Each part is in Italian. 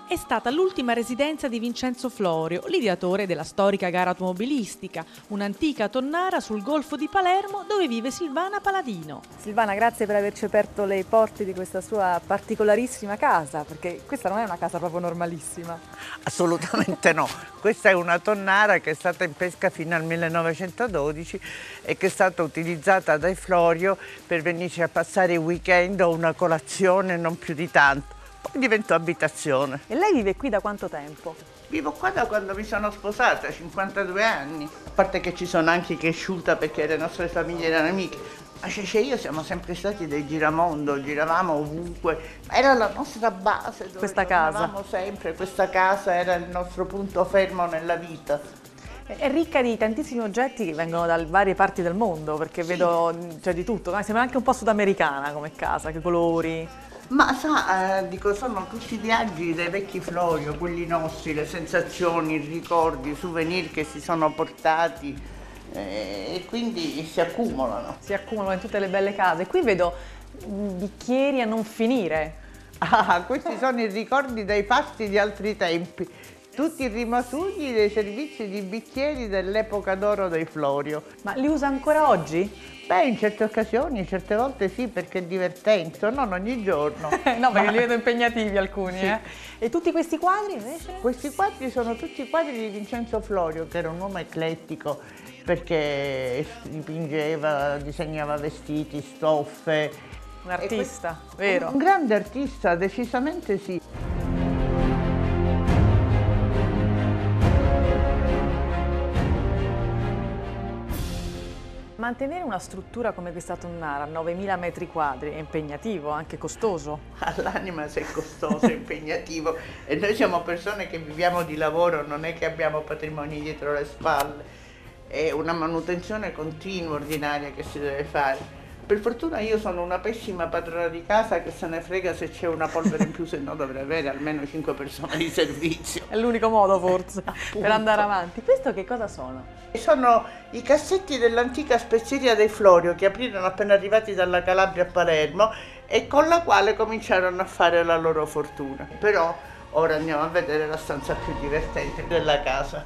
è stata l'ultima residenza di Vincenzo Florio, l'ideatore della storica gara automobilistica, un'antica tonnara sul golfo di Palermo dove vive Silvana Paladino. Silvana, grazie per averci aperto le porte di questa sua particolarissima casa, perché questa non è una casa proprio normalissima. Assolutamente no, questa è una tonnara che è stata in pesca fino al 1912 e che è stata utilizzata dai Florio per venirci a passare i weekend o una colazione, non più di tanto. Poi diventò abitazione. E lei vive qui da quanto tempo? Vivo qua da quando mi sono sposata, 52 anni. A parte che ci sono anche cresciuta perché le nostre famiglie erano amiche. Ma Cece e io siamo sempre stati dei giramondo, giravamo ovunque. Era la nostra base dove questa casa. Sempre. Questa casa era il nostro punto fermo nella vita. È ricca di tantissimi oggetti che vengono da varie parti del mondo, perché vedo c'è di tutto. Sembra anche un po' sudamericana come casa, che colori. Ma sa, dico, sono tutti i viaggi dei vecchi Florio, quelli nostri, le sensazioni, i ricordi, i souvenir che si sono portati e quindi si accumulano. Si accumulano in tutte le belle case. Qui vedo bicchieri a non finire. Ah, questi sono i ricordi dei pasti di altri tempi. Tutti i rimasugli dei servizi di bicchieri dell'epoca d'oro dei Florio. Ma li usa ancora oggi? Beh, in certe occasioni, certe volte sì, perché è divertente, non ogni giorno. No, perché li vedo impegnativi alcuni. Sì. E tutti questi quadri invece? Questi quadri sono tutti quadri di Vincenzo Florio, che era un uomo eclettico, perché dipingeva, disegnava vestiti, stoffe. Un artista, vero? Un grande artista, decisamente sì. Mantenere una struttura come questa tonnara, 9.000 metri quadri, è impegnativo, anche costoso. All'anima se è costoso, è impegnativo. E noi siamo persone che viviamo di lavoro, non è che abbiamo patrimoni dietro le spalle. È una manutenzione continua, ordinaria che si deve fare. Per fortuna io sono una pessima padrona di casa che se ne frega se c'è una polvere in più, se no dovrei avere almeno 5 persone di servizio. È l'unico modo forse per andare avanti. Questo che cosa sono? Sono i cassetti dell'antica spezieria dei Florio che aprirono appena arrivati dalla Calabria a Palermo e con la quale cominciarono a fare la loro fortuna. Però ora andiamo a vedere la stanza più divertente della casa.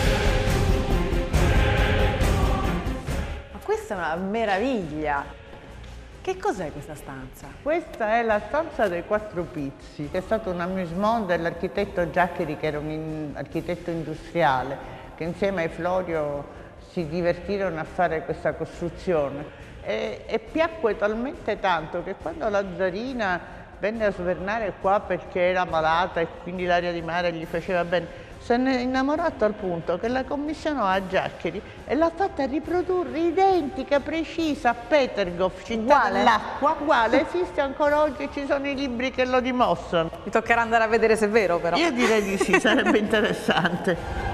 Ma questa è una meraviglia! Che cos'è questa stanza? Questa è la stanza dei Quattro Pizzi, che è stato un amusement dell'architetto Giaccheri, che era un architetto industriale, che insieme ai Florio si divertirono a fare questa costruzione. E piacque talmente tanto che quando la zarina venne a svernare qua perché era malata e quindi l'aria di mare gli faceva bene, se ne innamorò a tal punto che la commissionò a Giaccheri e l'ha fatta riprodurre identica, precisa, a Petergof, città dell'acqua, uguale, esiste ancora oggi, ci sono i libri che lo dimostrano. Mi toccherà andare a vedere se è vero però. Io direi di sì, sarebbe interessante.